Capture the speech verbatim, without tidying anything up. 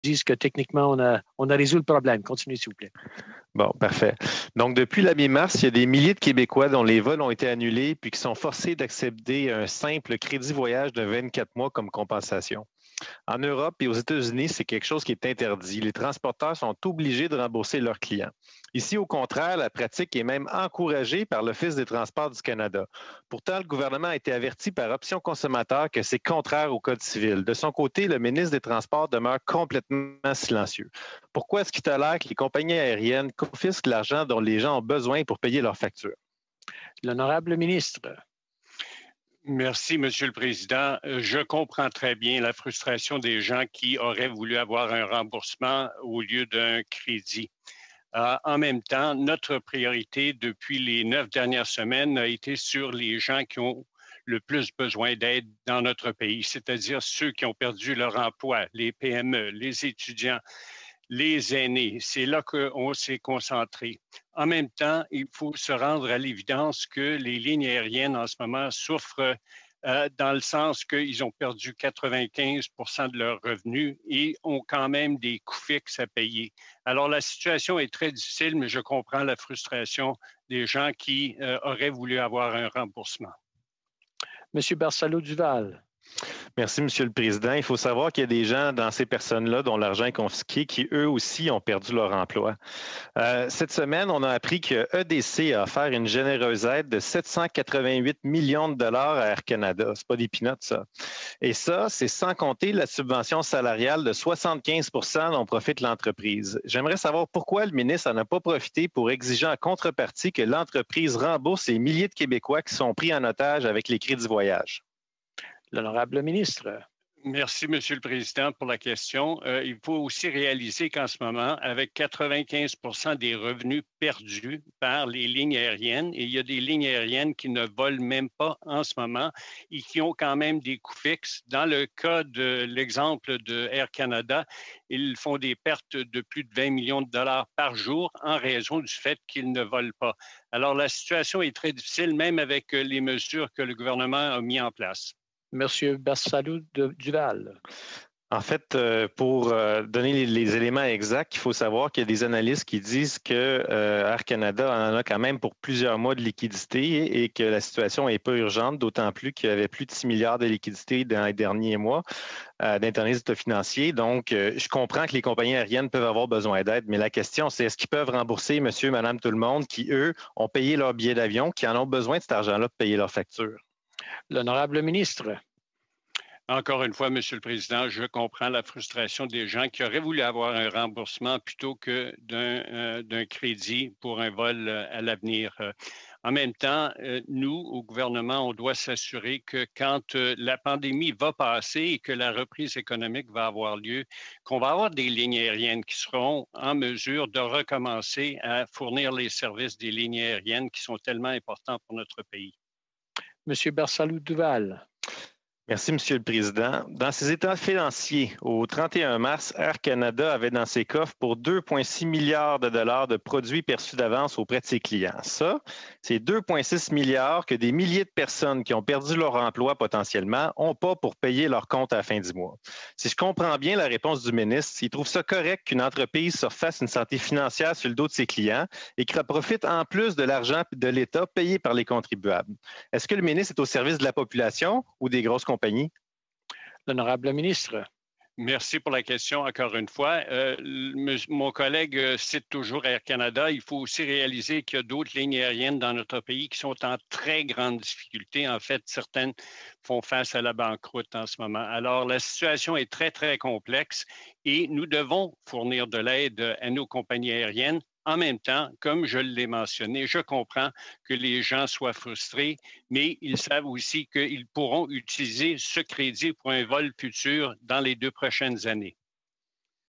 disent que techniquement, on a, on a résolu le problème. Continuez, s'il vous plaît. Bon, parfait. Donc, depuis la mi-mars, il y a des milliers de Québécois dont les vols ont été annulés puis qui sont forcés d'accepter un simple crédit voyage de vingt-quatre mois comme compensation. En Europe et aux États-Unis, c'est quelque chose qui est interdit. Les transporteurs sont obligés de rembourser leurs clients. Ici, au contraire, la pratique est même encouragée par l'Office des transports du Canada. Pourtant, le gouvernement a été averti par Option consommateur que c'est contraire au Code civil. De son côté, le ministre des Transports demeure complètement silencieux. Pourquoi est-ce qu'il tolère que les compagnies aériennes confisquent l'argent dont les gens ont besoin pour payer leurs factures? L'honorable ministre. Merci, Monsieur le Président. Je comprends très bien la frustration des gens qui auraient voulu avoir un remboursement au lieu d'un crédit. Euh, en même temps, notre priorité depuis les neuf dernières semaines a été sur les gens qui ont le plus besoin d'aide dans notre pays, c'est-à-dire ceux qui ont perdu leur emploi, les P M E, les étudiants, les aînés. C'est là qu'on s'est concentré. En même temps, il faut se rendre à l'évidence que les lignes aériennes en ce moment souffrent euh, dans le sens qu'ils ont perdu quatre-vingt-quinze pour cent de leurs revenus et ont quand même des coûts fixes à payer. Alors, la situation est très difficile, mais je comprends la frustration des gens qui euh, auraient voulu avoir un remboursement. Monsieur Barcelo-Duval. Merci, Monsieur le Président. Il faut savoir qu'il y a des gens dans ces personnes-là dont l'argent est confisqué qui, eux aussi, ont perdu leur emploi. Euh, cette semaine, on a appris que E D C a offert une généreuse aide de sept cent quatre-vingt-huit millions de dollars à Air Canada. C'est pas des peanuts, ça. Et ça, c'est sans compter la subvention salariale de soixante-quinze pour cent dont profite l'entreprise. J'aimerais savoir pourquoi le ministre n'en a pas profité pour exiger en contrepartie que l'entreprise rembourse les milliers de Québécois qui sont pris en otage avec les crédits voyage. L'honorable ministre. Merci, Monsieur le Président, pour la question. Euh, il faut aussi réaliser qu'en ce moment, avec quatre-vingt-quinze pour cent des revenus perdus par les lignes aériennes, et il y a des lignes aériennes qui ne volent même pas en ce moment et qui ont quand même des coûts fixes. Dans le cas de l'exemple de Air Canada, ils font des pertes de plus de vingt millions de dollars par jour en raison du fait qu'ils ne volent pas. Alors, la situation est très difficile, même avec les mesures que le gouvernement a mises en place. Monsieur Barcelo-Duval. En fait, euh, pour euh, donner les, les éléments exacts, il faut savoir qu'il y a des analystes qui disent que euh, Air Canada en a quand même pour plusieurs mois de liquidité et que la situation n'est pas urgente, d'autant plus qu'il y avait plus de six milliards de liquidités dans les derniers mois euh, d'intérêts financiers. Donc, euh, je comprends que les compagnies aériennes peuvent avoir besoin d'aide, mais la question, c'est est-ce qu'ils peuvent rembourser monsieur, madame, tout le monde qui, eux, ont payé leur billet d'avion, qui en ont besoin de cet argent-là pour payer leurs factures? L'honorable ministre. Encore une fois, Monsieur le Président, je comprends la frustration des gens qui auraient voulu avoir un remboursement plutôt que d'un, euh, d'un crédit pour un vol euh, à l'avenir. Euh, en même temps, euh, nous, au gouvernement, on doit s'assurer que quand euh, la pandémie va passer et que la reprise économique va avoir lieu, qu'on va avoir des lignes aériennes qui seront en mesure de recommencer à fournir les services des lignes aériennes qui sont tellement importants pour notre pays. Monsieur Barcelo-Duval. Merci, Monsieur le Président. Dans ses états financiers, au trente et un mars, Air Canada avait dans ses coffres pour deux virgule six milliards de dollars de produits perçus d'avance auprès de ses clients. Ça, c'est deux virgule six milliards que des milliers de personnes qui ont perdu leur emploi potentiellement n'ont pas pour payer leur compte à la fin du mois. Si je comprends bien la réponse du ministre, il trouve ça correct qu'une entreprise se refasse une santé financière sur le dos de ses clients et qu'elle profite en plus de l'argent de l'État payé par les contribuables. Est-ce que le ministre est au service de la population ou des grosses compagnies? L'honorable ministre. Merci pour la question, encore une fois. Euh, mon collègue cite toujours Air Canada. Il faut aussi réaliser qu'il y a d'autres lignes aériennes dans notre pays qui sont en très grande difficulté. En fait, certaines font face à la banqueroute en ce moment. Alors, la situation est très, très complexe et nous devons fournir de l'aide à nos compagnies aériennes. En même temps, comme je l'ai mentionné, je comprends que les gens soient frustrés, mais ils savent aussi qu'ils pourront utiliser ce crédit pour un vol futur dans les deux prochaines années.